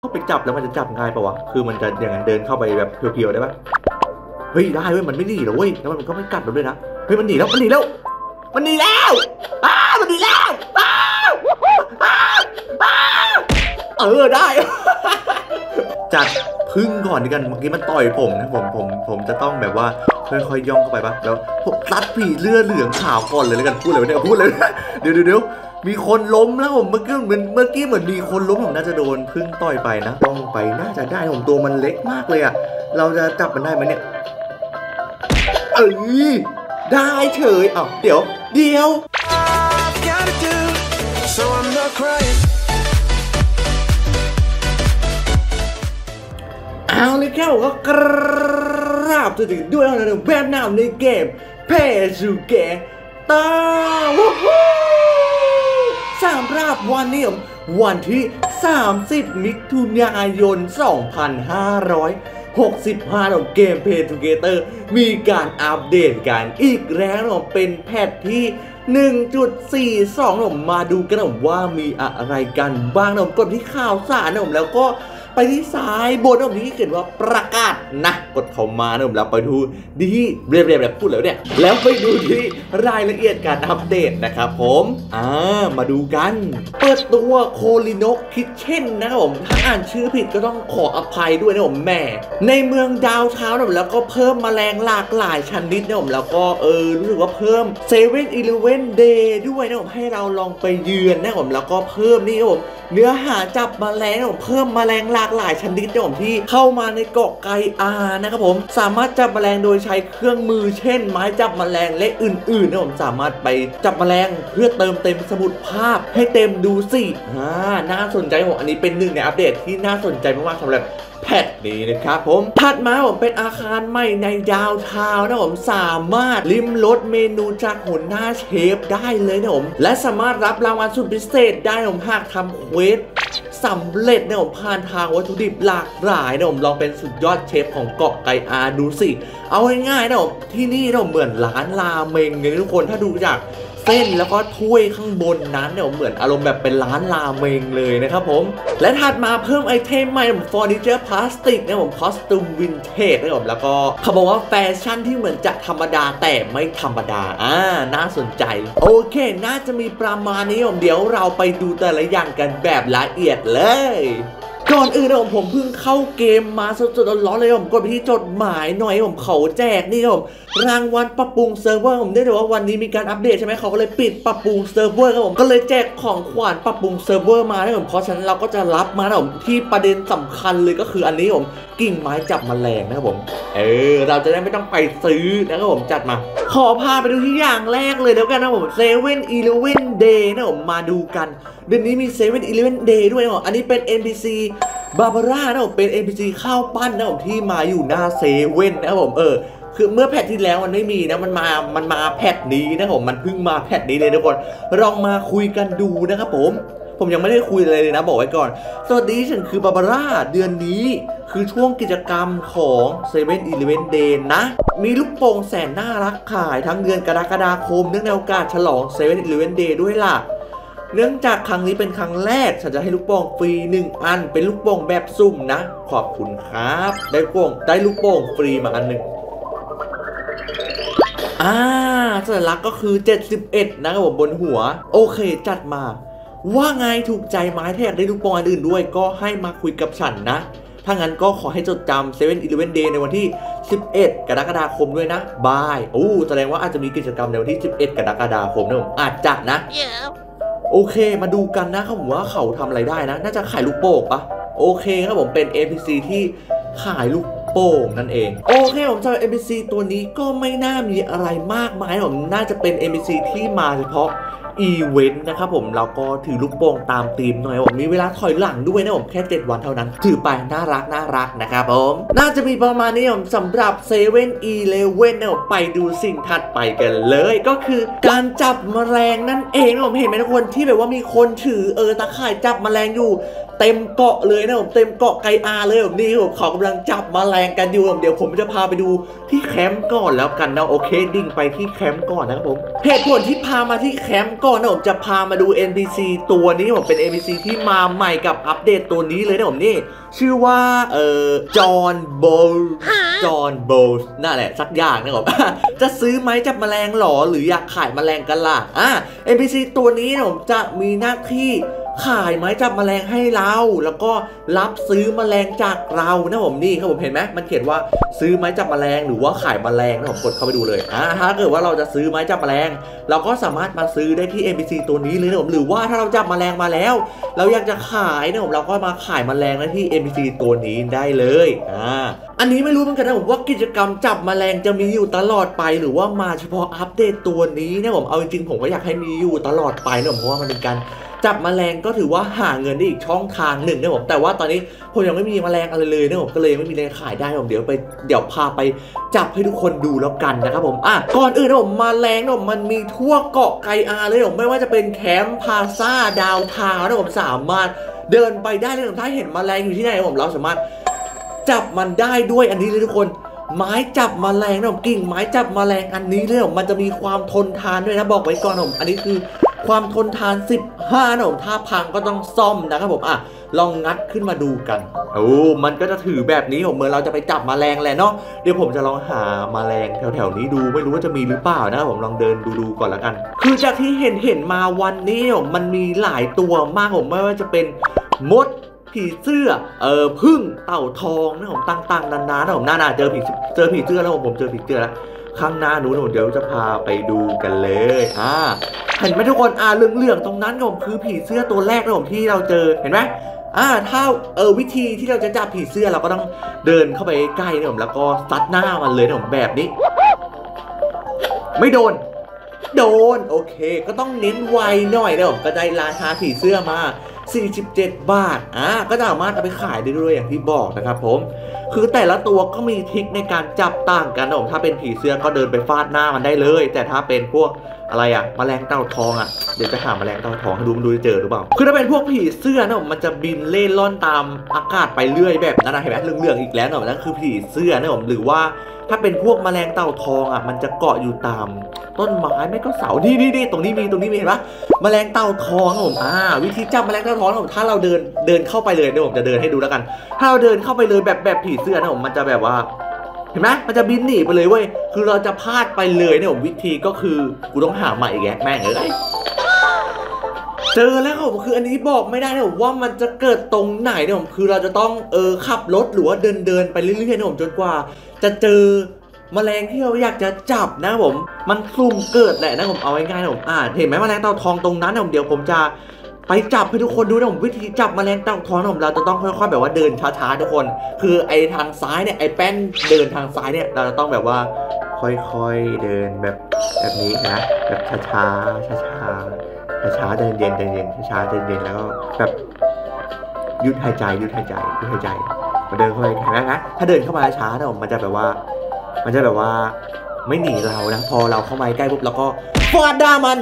เข้าไปจับแล้วมันจะจับง่ายปะวะคือมันจะยังไงเดินเข้าไปแบบเพียวๆได้ปะเฮ้ยได้เว้ยมันไม่หนีหรอเว้ยแล้วมันก็ไม่กัดเราด้วยนะเฮ้ยมันหนีแล้วมันหนีแล้วมันหนีแล้วมันหนีแล้วได้จัดพึ่งก่อนดีกันเมื่อกี้มันต่อยผมนะผมจะต้องแบบว่าค่อยๆย่องเข้าไปปะแล้วผมรัดผีเลือดเหลืองขาวก่อนเลยแล้วกันพูดเลยเนี่ยพูดเลยเดี๋ยวมีคนล้มแล้วผมเมื่อกี้เหมือนมีคนล้มผมน่าจะโดนพึ่งต่อยไปนะต้องไปน่าจะได้ผมตัวมันเล็กมากเลยอะเราจะจับมันได้ไหมเนี่ยได้เฉยเดี๋ยวเอาเลยแค่ผมก็กราบถึงด้วยนะแบบหนาวในเกมเพจูเกตาสำหรับวันนี้วันที่30มิถุนายน2565ของเกม Play Together มีการอัปเดตกันอีกแล้วเป็นแพทที่ 1.42 มาดูกันว่ามีอะไรกันบ้างกดที่ข่าวสารแล้วก็ไปที่ซ้ายบนที่เขียนว่าประกาศนะกดเข้ามาแล้วไปดูดีเรียบพูดแล้วเนี่ยแล้วไปดูที่รายละเอียดการอัปเดตนะครับผมมาดูกันเปิดตัวโคลิโนะคิทเช่นนะครับผมถ้าอ่านชื่อผิดก็ต้องขออภัยด้วยนะผมแม่ในเมืองดาวเช้าแล้วก็เพิ่มแมลงหลากหลายชนิดนะผมแล้วก็รู้สึกว่าเพิ่ม7-Eleven Day ด้วยนะผมให้เราลองไปเยือนนะผมแล้วก็เพิ่มนี่ครับผมเนื้อหาจับแมลงนะผมเพิ่มแมลงหลากหลายชนิดนะผมที่เข้ามาในเกาะไกอานะครับผมสามารถจับแมลงโดยใช้เครื่องมือเช่นไม้จับแมลงและอื่นๆนะผมสามารถไปจับแมลงเพื่อเติมเต็มสมุดภาพให้เต็มดูสิน่าสนใจผมอันนี้เป็นหนึ่งในอัปเดตที่น่าสนใจมากๆสำหรับแพทนี้นะครับผมถัดมาผมเป็นอาคารใหม่ในดาวทาวน์นะผมสามารถลิ้มรสเมนูจากหัวหน้าเชฟได้เลยนะผมและสามารถรับรางวัลสุดพิเศษได้ผมหากทำเควสสำเร็จนะผมผ่านทางวัตถุดิบหลากหลายนะผมลองเป็นสุดยอดเชฟของเกาะไกอาดูสิเอาง่ายๆนะผมที่นี่นะผมเหมือนร้านราเมงเลยทุกคนถ้าดูจากเส้นแล้วก็ถ้วยข้างบนนั้นเนี่ยเหมือนอารมณ์แบบเป็นร้านราเมงเลยนะครับผมและถัดมาเพิ่มไอเทมใหม่เฟอร์นิเจอร์พลาสติกนะผมคอสตูมวินเทจนะผมแล้วก็เขาบอกว่าแฟชั่นที่เหมือนจะธรรมดาแต่ไม่ธรรมดาน่าสนใจโอเคน่าจะมีประมาณนี้ผมเดี๋ยวเราไปดูแต่ละอย่างกันแบบละเอียดเลยก่อนอื่นผมเพิ่งเข้าเกมมาสดๆร้อนๆเลยผมกดไปที่จดหมายหน่อยผมเขาแจกนี่ผมรางวัลปรับปรุงเซิร์ฟเวอร์ผมได้เลยว่าวันนี้มีการอัปเดตใช่ไหมเขาก็เลยปิดปรับปรุงเซิร์ฟเวอร์ครับผมก็เลยแจกของขวัญปรับปรุงเซิร์ฟเวอร์มาให้ผมเพราะฉะนั้นเราก็จะรับมาผมที่ประเด็นสำคัญเลยก็คืออันนี้ผมกิ่งไม้จับแมลงนะครับผมเราจะได้ไม่ต้องไปซื้อนะครับผมจัดมาขอพาไปดูที่อย่างแรกเลยแล้วกันนะผม7-Eleven Day นะผมมาดูกันเดือนนี้มี7-Eleven Day ด้วยนะอันนี้เป็น NPC บาบาร่านะผมเป็น NPC ข้าวปั้นนะผมที่มาอยู่หน้าเซเว่นนะครับผมคือเมื่อแพทที่แล้วมันไม่มีนะมันมาแพทนี้นะผมมันเพิ่งมาแพทนี้เลยทุกคนลองมาคุยกันดูนะครับผมยังไม่ได้คุยอะไรเลยนะบอกไว้ก่อนสวัสดีฉันคือบาบาร่าเดือนนี้คือช่วงกิจกรรมของ7-Eleven Day นะมีลูกโป่งแสนน่ารักขายทั้งเดือนกรกฎาคมเนื่องในโอกาสฉลอง7-Eleven Day ด้วยล่ะเนื่องจากครั้งนี้เป็นครั้งแรกฉันจะให้ลูกโป่งฟรี1อันเป็นลูกโป่งแบบสุ่มนะขอบคุณครับได้ลูกโป่งฟรีมาอันหนึ่งสัญลักษณ์ก็คือ71นะครับผมบนหัวโอเคจัดมาว่าไงถูกใจไม้แทกได้ลูกโป่งอันอื่นด้วยก็ให้มาคุยกับฉันนะถ้างั้นก็ขอให้จดจำ7-Eleven Day ในวันที่11กรกฎาคมด้วยนะบายแสดงว่าอาจจะมีกิจกรรมในวันที่11กรกฎาคมนะผมอาจจะนะโอเคมาดูกันนะครับผมว่าเขาทำอะไรได้นะน่าจะขายลูกโป่งปะโอเคครับผมเป็น NPC ที่ขายลูกโป่งนั่นเองโอเคผมสำหรับ NPC ตัวนี้ก็ไม่น่ามีอะไรมากมายผมน่าจะเป็น NPC ที่มาเฉพาะอีเวนต์นะครับผมเราก็ถือลูกโป่งตามธีมหน่อยผมมีเวลาถอยหลังด้วยนะผมแค่7วันเท่านั้นถือไปน่ารักนะครับผมน่าจะมีประมาณนี้ผมสำหรับ7-Elevenนะผมไปดูสิ่งถัดไปกันเลยก็คือการจับแมลงนั่นเองนะผมเห็นไหมทุกคนที่แบบว่ามีคนถือตะข่ายจับแมลงอยู่เต็มเกาะเลยนะผมเต็มเกาะไกอาเลยแบบนี้ผมเขากำลังจับแมลงกันอยู่เดี๋ยวผมจะพาไปดูที่แคมป์ก่อนแล้วกันนะโอเคดิ่งไปที่แคมป์ก่อนนะครับผมเหตุผลที่พามาที่แคมป์ก่อนนะผมจะพามาดู NPC ตัวนี้ผมเป็น NPC ที่มาใหม่กับอัปเดตตัวนี้เลยนะผมนี่ชื่อว่าจอห์นโบลนั่นแหละสักอย่างนะครับ จะซื้อไม้จับแมลงหรอหรืออยากขายแมลงกันล่ะNPC ตัวนี้นะผมจะมีหน้าที่ขายไม้จับแมลงให้เราแล้วก็รับซื้อแมลงจากเรานะผมนี่ครับผมเห็นไหมมันเขียนว่าซื้อไม้จับแมลงหรือว่าขายแมลงนะผมกดเข้าไปดูเลยถ้าเกิดว่าเราจะซื้อไม้จับแมลงเราก็สามารถมาซื้อได้ที่ NPC ตัวนี้เลยนะผมหรือว่าถ้าเราจับแมลงมาแล้วเราอยากจะขายนะผมเราก็มาขายแมลงได้ที่ NPC ตัวนี้ได้เลยอันนี้ไม่รู้เหมือนกันนะผมว่ากิจกรรมจับแมลงจะมีอยู่ตลอดไปหรือว่ามาเฉพาะอัปเดตตัวนี้นะผมเอาจริงๆผมก็อยากให้มีอยู่ตลอดไปนะผมเพราะว่ามันเป็นการจับแมลงก็ถือว่าหาเงินได้อีกช่องทางหนึ่งนะผมแต่ว่าตอนนี้ผมยังไม่มีแมลงอะไรเลยนะผมก็เลยไม่มีแรงขายได้ผมเดี๋ยวพาไปจับให้ทุกคนดูแล้วกันนะครับผมก่อนอื่นนะผมแมลงนะผมมันมีทั่วเกาะไกอาเลยผมไม่ว่าจะเป็นแคมป์พาซ่าดาวทาวน์นะผมสามารถเดินไปได้เลยผมถ้าเห็นแมลงอยู่ที่ไหนผมเราสามารถจับมันได้ด้วยอันนี้เลยทุกคนไม้จับแมลงนะผมกิ่งไม้จับแมลงอันนี้เลยมันจะมีความทนทานด้วยนะบอกไว้ก่อนผมอันนี้คือความทนทาน15นะผมถ้าพังก็ต้องซ่อมนะครับผมลองงัดขึ้นมาดูกันมันก็จะถือแบบนี้ผมเหมือนเราจะไปจับแมลงแหละเนาะเดี๋ยวผมจะลองหาแมลงแถวๆนี้ดูไม่รู้ว่าจะมีหรือเปล่านะครับผมลองเดินดูก่อนแล้วกันคือจากที่เห็นมาวันนี้มันมีหลายตัวมากผมไม่ว่าจะเป็นมดผีเสื้อผึ้งเต่าทองนะผมต่างๆนานานะผมน่าเจอผีเสื้อแล้วผมเจอผีเสื้อแล้วข้างหน้านู้นเดี๋ยวจะพาไปดูกันเลยเห็นไหมทุกคนเหลืองๆตรงนั้นผมคือผีเสื้อตัวแรกนะผมที่เราเจอเห็นไหมถ้าวิธีที่เราจะจับผีเสื้อเราก็ต้องเดินเข้าไปใกล้นะผมแล้วก็ซัดหน้ามันเลยนะผมแบบนี้ไม่โดนโอเคก็ต้องเน้นไวหน่อยนะผมก็ได้ราคาผีเสื้อมา47 บาทก็สามารถเอาไปขายได้ด้วยอย่างที่บอกนะครับผมคือแต่ละตัวก็มีทริคในการจับต่างกันนะผมถ้าเป็นผีเสื้อก็เดินไปฟาดหน้ามันได้เลยแต่ถ้าเป็นพวกอะไรแมลงเต่าทองเดี๋ยวจะหาแมลงเต่าทองให้ดูจะเจอหรือเปล่าคือถ้าเป็นพวกผีเสื้อนะผมมันจะบินเล่ล่อนตามอากาศไปเรื่อยแบบนั้นนะเห็นไหมเรื่องอีกแล้วนะนั่นคือผีเสื้อนะผมหรือว่าถ้าเป็นพวกแมลงเต่าทองมันจะเกาะอยู่ตามต้นไม้ไม่ก็เสานี่ตรงนี้มีเห็นปะแมลงเต่าทองผมวิธีจับแมลงเต่าทองผมถ้าเราเดินเข้าไปเลยเดี๋ยวผมจะเดินให้ดูแล้วกันถ้าเราเดินเข้าไปเลยแบบผีเสื้อนะผมมันจะแบบว่าเห็นไหมมันจะบินหนีไปเลยเว้ยคือเราจะพลาดไปเลยเนี่ยผมวิธีก็คือกูต้องหาใหม่อีกแกแม่งเลยเจอแล้วผมคืออันนี้บอกไม่ได้นะผมว่ามันจะเกิดตรงไหนเนี่ยผมคือเราจะต้องขับรถหรือว่าเดินไปเรื่อยๆนะผมจนกว่าจะเจอแมลงที่เราอยากจะจับนะผมมันซุ่มเกิดแหละนะผมเอาง่ายๆนะผมเห็นไหมแมลงเต่าทองตรงนั้นนะผมเดี๋ยวผมจะไปจับให้ทุกคนดูนะผมวิธีจับแมลงเต่าทองนะผมเราจะต้องค่อยๆแบบว่าเดินช้าๆทุกคนคือไอ้ทางซ้ายเนี่ยไอ้แป้นเดินทางซ้ายเนี่ยเราจะต้องแบบว่าค่อยๆเดินแบบนี้นะแบบช้าๆเดินเย็นช้าๆเดินเย็นแล้วก็แบบหยุดหายใจมาเดินเข้าไปนะถ้าเดินเข้ามาช้านะผมมันจะแบบว่าไม่หนีเรานะพอเราเข้ามาใกล้ปุ๊บแล้วก็ฟาดด่ามัน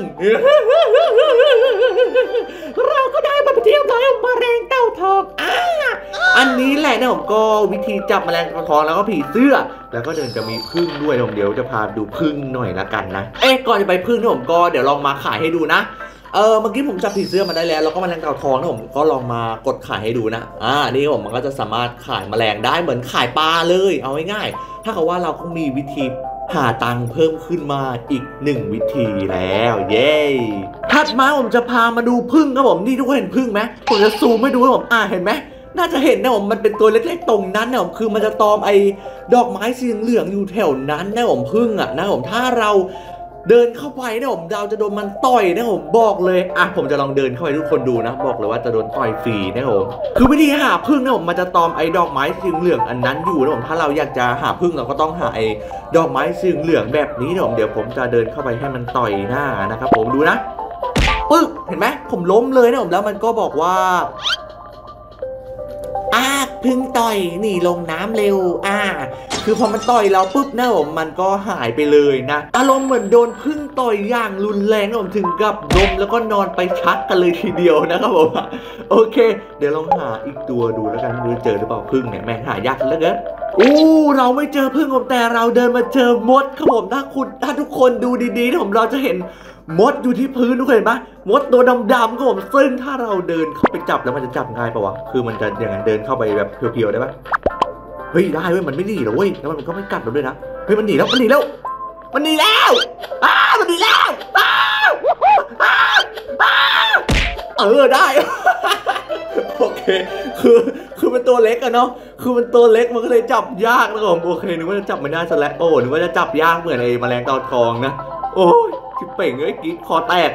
เราก็ได้มาเที่ยวแล้วแมลงเต่าทองอันนี้แหละนะผมก็วิธีจับแมลงเต่าทองแล้วก็ผีเสื้อแล้วก็จะมีผึ้งด้วยผมเดี๋ยวจะพาดูผึ้งหน่อยละกันนะก่อนจะไปผึ้งนะผมก็เดี๋ยวลองมาขายให้ดูนะเมื่อกี้ผมจับผีเสื้อมาได้แล้วก็แมลงเต่าทองนะผมก็ลองมากดขายให้ดูนะนี่ผมมันก็จะสามารถขายแมลงได้เหมือนขายปลาเลยเอาง่ายๆถ้าเขาว่าเราก็มีวิธีหาตังค์เพิ่มขึ้นมาอีก1วิธีแล้วเย้ถัดมาผมจะพามาดูผึ้งครับผมนี่ทุกคนเห็นผึ้งไหมผมจะซูมให้ดูครับผมเห็นไหมน่าจะเห็นนะผมมันเป็นตัวเล็กๆตรงนั้นนะผมคือมันจะตอมไอ้ดอกไม้สีเหลืองอยู่แถวนั้นนะผมผึ้งนะผมถ้าเราเดินเข้าไปนะผมเราจะโดนมันต่อยนะผมบอกเลยผมจะลองเดินเข้าไปทุกคนดูนะบอกเลยว่าจะโดนต่อยฟรีนะผมคือวิธีหาผึ้งนะผมมันจะตอมไอ้ดอกไม้สีเหลืองอันนั้นอยู่นะผมถ้าเราอยากจะหาผึ้งเราก็ต้องหาไอ้ดอกไม้สีเหลืองแบบนี้นะผมเดี๋ยวผมจะเดินเข้าไปให้มันต่อยหน้านะครับผมดูนะปึ๊กเห็นไหมผมล้มเลยนะผมแล้วมันก็บอกว่าผึ้งต่อยหนีลงน้ำเร็วคือพอมันต่อยเราปุ๊บนะผมมันก็หายไปเลยนะอารมณ์เหมือนโดนพึ่งต่อยอย่างรุนแรงนะผมถึงกับดมแล้วก็นอนไปชักกันเลยทีเดียวนะครับผมโอเคเดี๋ยวลองหาอีกตัวดูแล้วกันดูเจอหรือเปล่าพึ่งเนี่ยแม่งหายากเหลือเกินเราไม่เจอพึ่งผมแต่เราเดินมาเจอมดครับผมถ้าทุกคนดูดีๆนะผมเราจะเห็นมดอยู่ที่พื้นทุกคนเห็นปะมดตัวดำๆครับผมซึ่งถ้าเราเดินเข้าไปจับแล้วมันจะจับง่ายปะวะคือมันจะยังไงเดินเข้าไปแบบเพียวๆได้ปะเฮ้ยได้เว้ยมันไม่หนีหรอเว้ยแล้วมันก็ไม่กัดเราด้วยนะเฮ้ยมันหนีแล้วมันหนีแล้วมันหนีแล้วมันหนีแล้วได้โอเคคือมันตัวเล็กอะเนาะคือมันตัวเล็กมันก็เลยจับยากนะผมโอเคนึกว่าจะจับไม่ได้ซะแล้วนึกว่าจะจับยากเหมือนไอ้แมลงเต่าทองนะโอ้ยชิบเป่งเอ้ยกิ๊กคอแตก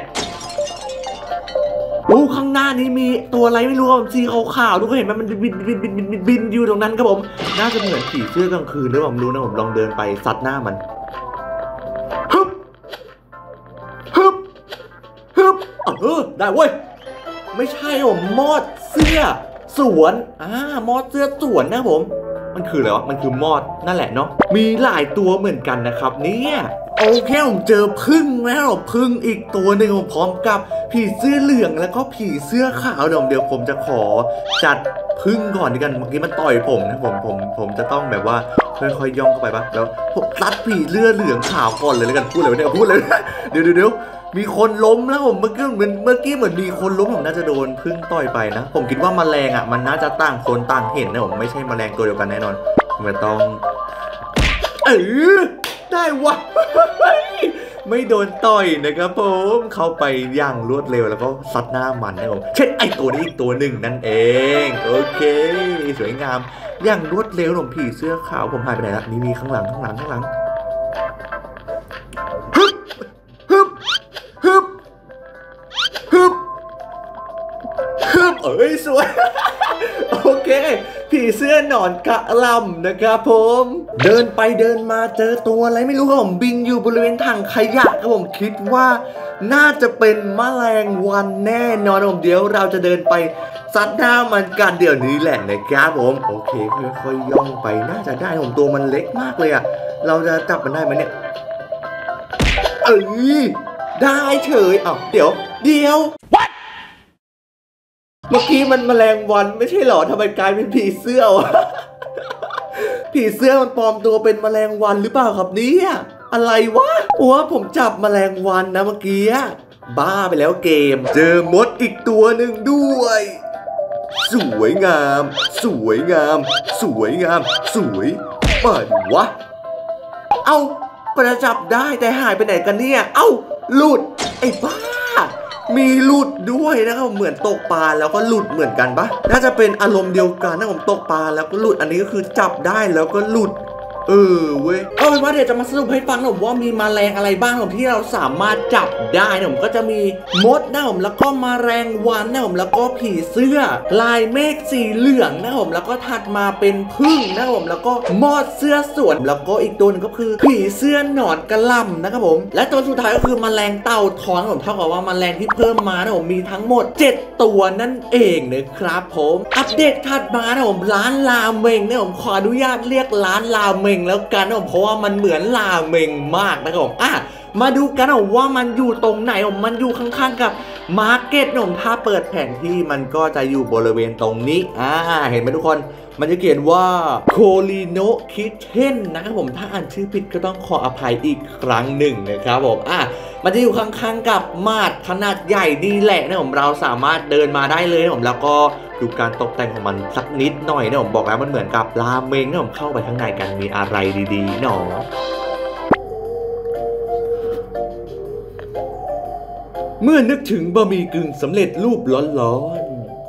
ข้างหน้านี้มีตัวอะไรไม่รู้ครับสีขาวๆทุกคนเห็นไหมมันบินอยู่ตรงนั้นครับผมน่าจะเหมือนผีเสื้อกลางคืนหรือเปล่าไม่รู้นะผมลองเดินไปซัดหน้ามันฮึบได้เว้ยไม่ใช่ผมมอดเสื้อสวนมอดเสื้อสวนนะผมมันคืออะไรวะมันคือมอดนั่นแหละเนาะมีหลายตัวเหมือนกันนะครับเนี่ยโอเคผมเจอพึ่งแล้วพึ่งอีกตัวหนึ่งพร้อมกับผีเสื้อเหลืองแล้วก็ผีเสื้อขาวเดี๋ยวผมจะขอจัดพึ่งก่อนดีกันเมื่อกี้มันต่อยผมนะผมจะต้องแบบว่าค่อยๆย่องเข้าไปปะแล้วผมตัดผีเสื้อเหลืองขาวก่อนเลยแล้วกันพูดเลยเนี่ยพูดเลยเดี๋ยวมีคนล้มแล้วผมเมื่อกี้เหมือนมีคนล้มผมน่าจะโดนพึ่งต่อยไปนะผมคิดว่าแมลงมันน่าจะต่างคนต่างเห็นนะผมไม่ใช่แมลงตัวเดียวกันแน่นอนมันต้องได้วะไม่โดนต่อยนะครับผมเข้าไปอย่างรวดเร็วแล้วก็ซัดหน้ามันนะผมเช่นไอตัวนี้อีกตัวหนึ่งนั่นเองโอเคสวยงามอย่างรวดเร็วผมผีเสื้อขาวผมหายไปไหนละนี่มีข้างหลังสวยโอเคผีเสื้อหนอนกะลำนะครับผมเดินไปเดินมาเจอตัวอะไรไม่รู้ครับผมบินอยู่บริเวณถังขยะครับผมคิดว่าน่าจะเป็นแมลงวันแน่นอนผมเดี๋ยวเราจะเดินไปซัดหน้ามันกันเดี๋ยวนี้แหละนะครับผมโอเคค่อยๆย่องไปน่าจะได้ผมตัวมันเล็กมากเลยอะเราจะจับมันได้ไหมเนี่ยได้เฉยเดี๋ยวเมื่อกี้มันแมลงวันไม่ใช่หรอทำไมกลายเป็นผีเสื้อวะ ผีเสื้อมันปลอมตัวเป็นแมลงวันหรือเปล่าครับเนี่ยอะไรวะผมจับแมลงวันนะเมื่อกี้บ้าไปแล้วเกมเจอมดอีกตัวหนึ่งด้วยสวยงามมาดิวะก็จะจับได้แต่หายไปไหนกันเนี่ยหลุดไอ้บ้ามีหลุดด้วยนะครับเหมือนตกปลาแล้วก็หลุดเหมือนกันปะน่าจะเป็นอารมณ์เดียวกันนะผมตกปลาแล้วก็หลุดอันนี้ก็คือจับได้แล้วก็หลุดเว้ยก็เป็นว่าเดี๋ยวจะมาสรุปให้ฟังนะผมว่ามีแมลงอะไรบ้างที่เราสามารถจับได้นะผมก็จะมีมดนะผมแล้วก็แมลงวันนะผมแล้วก็ผีเสื้อลายเมฆสีเหลืองนะผมแล้วก็ถัดมาเป็นพึ่งนะผมแล้วก็มอดเสื้อสวนแล้วก็อีกตัวนึงก็คือผีเสื้อหนอนกระลำนะครับผมและตัวสุดท้ายก็คือแมลงเต่าทองผมเท่ากับว่าแมลงที่เพิ่มมานะผมมีทั้งหมด7ตัวนั่นเองนะครับผมอัปเดตถัดมานะผมร้านราเมงนะผมขออนุญาตเรียกร้านราเมงแล้วกันนะผมเพราะว่ามันเหมือนราเมงมากนะครับผมมาดูกันนะว่ามันอยู่ตรงไหนมันอยู่ข้างๆกับมาร์เก็ตนะผมถ้าเปิดแผนที่มันก็จะอยู่บริเวณตรงนี้เห็นไหมทุกคนมันจะเขียนว่าโคลิโนคิเทนนะครับผมถ้าอ่านชื่อผิดก็ต้องขออภัยอีกครั้งหนึ่งนะครับผมมันจะอยู่ข้างๆกับมาดขนาดใหญ่นี่แหละนะผมเราสามารถเดินมาได้เลยนะผมแล้วก็ดูการตกแต่งของมันสักนิดหน่อยนะผมบอกแล้วมันเหมือนกับราเมงนะผมเข้าไปข้างในกันมีอะไรดีๆเนาะเมื่อนึกถึงบะหมี่กึ่งสำเร็จรูปร้อน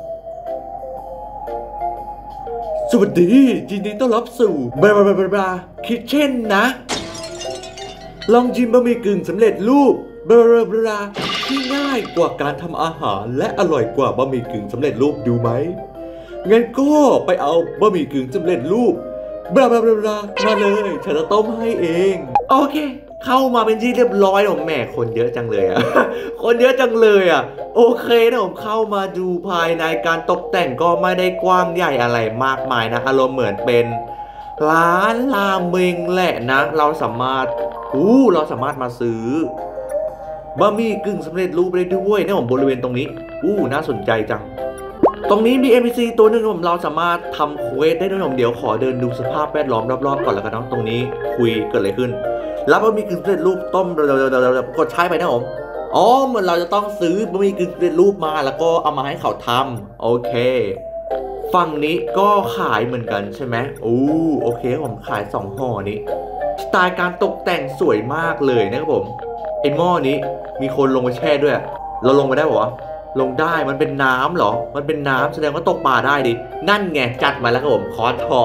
ๆสวัสดียินดีต้อนรับสู่บาคิทเช่นนะลองชิมบะหมี่กึ่งสำเร็จรูปบาที่ง่ายกว่าการทำอาหารและอร่อยกว่าบะหมี่กึ่งสำเร็จรูปดูไหมงั้นก็ไปเอาบะหมี่กึ่งสำเร็จรูปมาเลยฉันจะต้มให้เองโอเคเข้ามาเป็นที่เรียบร้อยแม่คนเยอะจังเลยคนเยอะจังเลยโอเคนะผมเข้ามาดูภายในการตกแต่งก็ไม่ได้กว้างใหญ่อะไรมากมายนะอารมณ์เหมือนเป็นร้านราเมงแหละนะเราสามารถมาซื้อบะหมี่กึ่งสำเร็จรูปได้ด้วยนะผมบริเวณตรงนี้น่าสนใจจังตรงนี้มี NPC ตัวหนึ่งผมเราสามารถทำเควสได้ด้วยผมเดี๋ยวขอเดินดูสภาพแวดล้อมรอบๆก่อนแล้วกันเนาะตรงนี้คุยเกิดอะไรขึ้นรับบะหมี่กึ่งสำเร็จรูปต้มกดใช้ไปนะผมเหมือนเราจะต้องซื้อบะหมี่กึ่งสำเร็จรูปมาแล้วก็เอามาให้เขาทำโอเคฝั่งนี้ก็ขายเหมือนกันใช่ไหมโอเคผมขาย2ห่อนี้สไตล์การตกแต่งสวยมากเลยนะครับผมไอหม้อนี้มีคนลงไปแช่ด้วยเราลงไปได้ปะวะลงได้มันเป็นน้ำเหรอมันเป็นน้ำแสดงว่าตกปลาได้ดินั่นไงจัดมาแล้วครับผมคอสทอ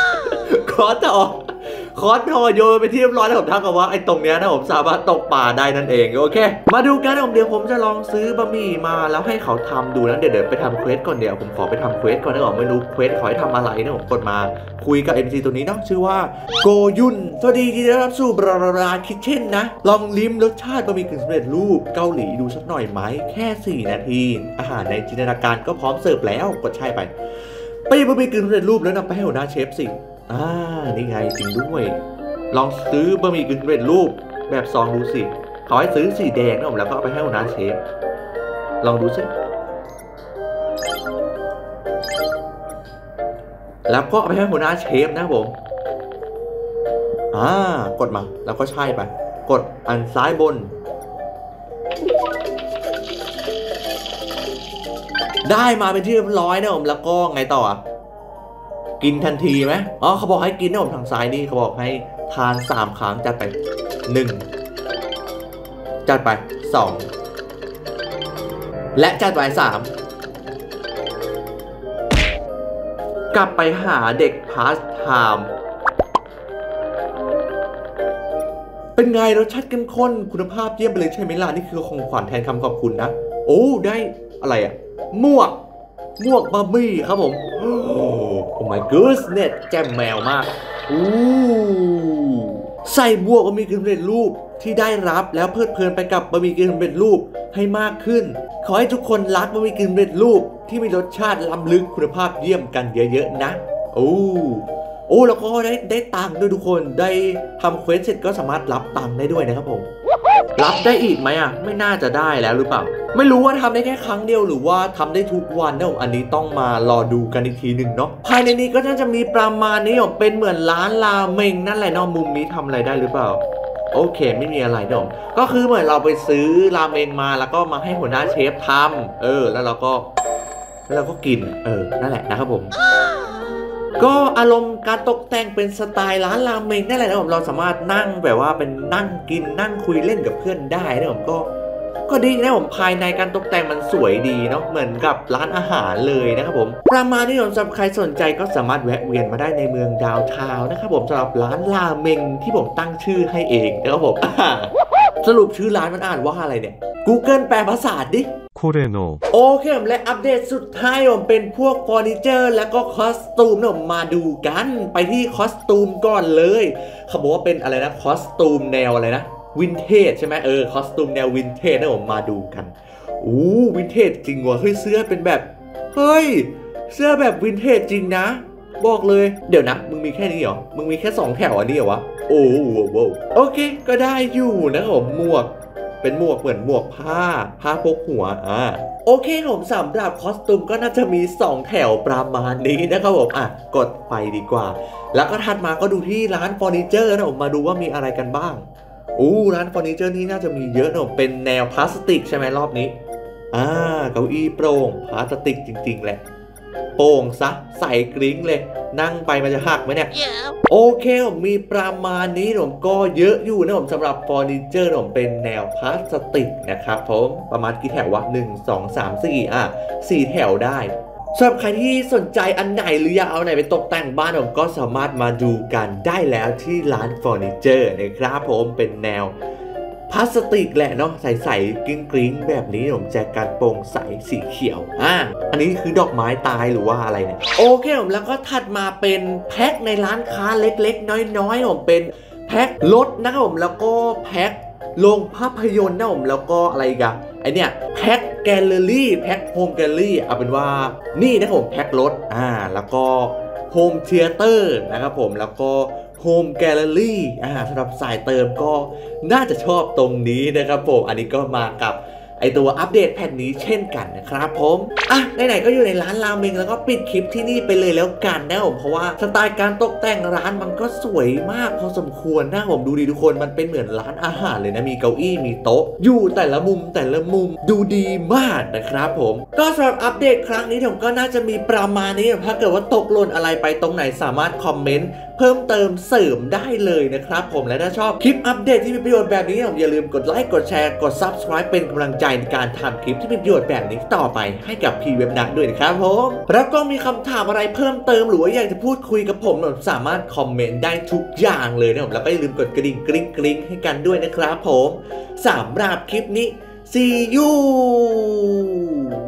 โยนไปที่เรียบร้อยแล้วผมทักกับว่าไอ้ตรงเนี้ยนะผมสามารถตกปลาได้นั่นเองโอเคมาดูกันนะผมเดี๋ยวผมจะลองซื้อบะหมี่มาแล้วให้เขาทำดูนะเดี๋ยวไปทำเควสก่อนเดี๋ยวผมขอไปทำเควสก่อนนะผมไม่รู้เควสเขาให้ทำอะไรนะผมกดมาคุยกับ NPC ตัวนี้เนาะชื่อว่าโกยุนสวัสดีที่ได้รับสู่บราคิทเช่นนะลองลิ้มรสชาติบะหมี่กึ่งสำเร็จรูปเกาหลีดูสักหน่อยไหมแค่4 นาทีอาหารในจินตนาการก็พร้อมเสิร์ฟแล้วกดใช่ไปบะหมี่กึ่งสำเร็จรูปแล้วนำไปให้หัวหน้าเชฟสินี่ไงจริงด้วยลองซื้อบะหมี่กึ่งสำเร็จรูปแบบซองดูสิเขาให้ซื้อสีแดงนะผมแล้วก็เอาไปให้หัวหน้าเชฟลองดูสิแล้วก็เอาไปให้หัวหน้าเชฟนะผมกดมาแล้วก็ใช่ไปกดอันซ้ายบนได้มาเป็นที่เรียบร้อยนะผมแล้วก็ไงต่อกินทันทีไหมเขาบอกให้กินนะผมทางซ้ายนี่เขาบอกให้ทาน3 ครั้งจัดไป1จัดไป2และจัดไป3กลับไปหาเด็กพาสไทม์เป็นไงรสชาติเข้มข้นคุณภาพเยี่ยมไปเลยใช่ไหมล่ะนี่คือของขวัญแทนคำขอบคุณนะได้อะไรหมวกบาร์บี้ครับผมโอ้ my goodness แจ่มแมวมากใส่บวกบะหมี่กึ่งสำเร็จรูปที่ได้รับแล้วเพลิดเพลินไปกับบะหมี่กึ่งสำเร็จรูปให้มากขึ้นขอให้ทุกคนรักบะหมี่กึ่งสำเร็จรูปที่มีรสชาติล้ำลึกคุณภาพเยี่ยมกันเยอะๆนะแล้วก็ได้ตังค์ด้วยทุกคนได้ทำเควสเสร็จก็สามารถรับตังค์ได้ด้วยนะครับผมรับได้อีกไหมไม่น่าจะได้แล้วหรือเปล่าไม่รู้ว่าทำได้แค่ครั้งเดียวหรือว่าทำได้ทุกวันนะผมอันนี้ต้องมารอดูกันอีกทีหนึ่งเนาะภายในนี้ก็น่าจะมีประมาณนี้เป็นเหมือนร้านราเมงนั่นแหละเนาะมุมนี้ทำอะไรได้หรือเปล่าโอเคไม่มีอะไรเนาะก็คือเหมือนเราไปซื้อราเมงมาแล้วก็มาให้หัวหน้าเชฟทำแล้วเราก็กินนั่นแหละนะครับผมก็อารมณ์การตกแต่งเป็นสไตล์ร้านราเมงนั่นแหละนะผมเราสามารถนั่งแบบว่าเป็นนั่งกินนั่งคุยเล่นกับเพื่อนได้นะผมก็ดีนะผมภายในการตกแต่งมันสวยดีเนาะเหมือนกับร้านอาหารเลยนะครับผมประมาณนี้ผมสำหรับใครสนใจก็สามารถแวะเวียนมาได้ในเมืองดาวทาวน์นะครับผมสำหรับร้านราเมงที่ผมตั้งชื่อให้เองนะครับผมสรุปชื่อร้านมันอ่านว่าอะไรเนี่ย Google แปลภาษาดิโอเคผมและอัปเดตสุดท้ายผมเป็นพวกเฟอร์นิเจอร์แล้วก็คอสตูมผมมาดูกันไปที่คอสตูมก่อนเลยเขาบอกว่าเป็นอะไรนะคอสตูมแนวอะไรนะวินเทจใช่ไหมคอสตูมแนววินเทจนะผมมาดูกันวินเทจจริงว่ะเสื้อเป็นแบบเสื้อแบบวินเทจจริงนะบอกเลยเดี๋ยวนะมึงมีแค่นี้เหรอมึงมีแค่2 แถวอันนี้เหรอวะโอเคก็ได้อยู่นะผมหมวกเป็นหมวกเหมือนหมวกผ้าพกหัวโอเคผมสำหรับคอสตูมก็น่าจะมี2 แถวประมาณนี้นะครับผมกดไปดีกว่าแล้วก็ถัดมาก็ดูที่ร้านเฟอร์นิเจอร์นะผมมาดูว่ามีอะไรกันบ้างร้านเฟอร์นิเจอร์นี่น่าจะมีเยอะนะผมเป็นแนวพลาสติกใช่ไหมรอบนี้เก้าอี้โปร่งพลาสติกจริงๆแหละโป่งซะใส่กริ้งเลยนั่งไปมันจะหักไหมเนี่ย โอเคผมมีประมาณนี้ผมก็เยอะอยู่นะผมสำหรับเฟอร์นิเจอร์ผมเป็นแนวพลาสติกนะครับผมประมาณกี่แถววะ1 2 3 4 4 แถวได้สำหรับใครที่สนใจอันไหนหรืออยากเอาไหนไปตกแต่งบ้านผมก็สามารถมาดูกันได้แล้วที่ร้านเฟอร์นิเจอร์นะครับผมเป็นแนวพลาสติกแหละเนาะใสๆกริ้งๆแบบนี้ผมแจกันโปร่งใสสีเขียวอันนี้คือดอกไม้ตายหรือว่าอะไรเนี่ยโอเคผมแล้วก็ถัดมาเป็นแพ็คในร้านค้าเล็กๆน้อยๆผมเป็นแพ็ครถนะครับผมแล้วก็แพ็คโรงภาพยนตร์นะผมแล้วก็อะไรกันไอเนี่ยแพ็คแกลเลอรี่แพ็คโฮมแกลเลอรี่เอาเป็นว่านี่นะครับผมแพ็ครถแล้วก็โฮโฮมเธียเตอร์นะครับผมแล้วก็โฮมแกลเลอรี่สำหรับสายเติมก็น่าจะชอบตรงนี้นะครับผมอันนี้ก็มากับไอตัวอัปเดตแผ่นนี้เช่นกันนะครับผมไหนๆก็อยู่ในร้านราเมงแล้วก็ปิดคลิปที่นี่ไปเลยแล้วกันนะผมเพราะว่าสไตล์การตกแต่งร้านมันก็สวยมากพอสมควรนะผมดูดีทุกคนมันเป็นเหมือนร้านอาหารเลยนะมีเก้าอี้มีโต๊ะอยู่แต่ละมุมดูดีมากนะครับผมก็สำหรับอัปเดตครั้งนี้ผมก็น่าจะมีประมาณนี้ถ้าเกิดว่าตกหล่นอะไรไปตรงไหนสามารถคอมเมนต์เพิ่มเติมเสริมได้เลยนะครับผมและถ้าชอบคลิปอัปเดตที่มีประโยชน์แบบนี้ผมอย่าลืมกดไลค์กดแชร์กด Subscribe เป็นกำลังใจในการทำคลิปที่มีประโยชน์แบบนี้ต่อไปให้กับพี่เว็บนักด้วยนะครับผมแล้วก็มีคำถามอะไรเพิ่มเติมหรือว่าอยากจะพูดคุยกับผมสามารถคอมเมนต์ได้ทุกอย่างเลยนะผมแล้วก็อย่าลืมกดกระดิ่งกริ๊งให้กันด้วยนะครับผมสำหรับคลิปนี้ See you